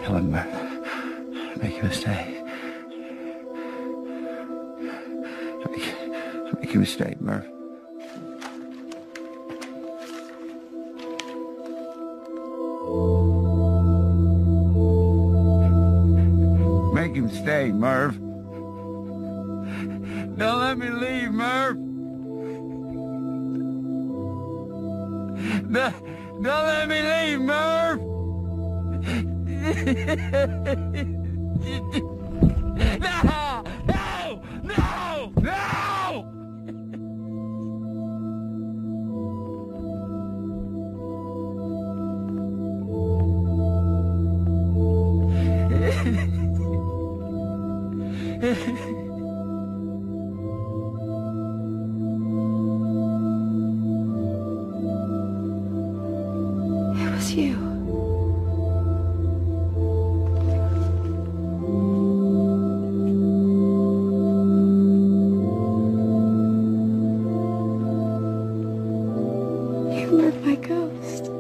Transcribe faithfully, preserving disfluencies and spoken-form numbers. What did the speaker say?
Tell him, Murph. Make him stay. Make, make him stay, Murph. Make him stay, Murph. Don't let me leave, Murph. Don't, don't let me leave, Murph. No! No! No! No! It was you. You murdered my ghost.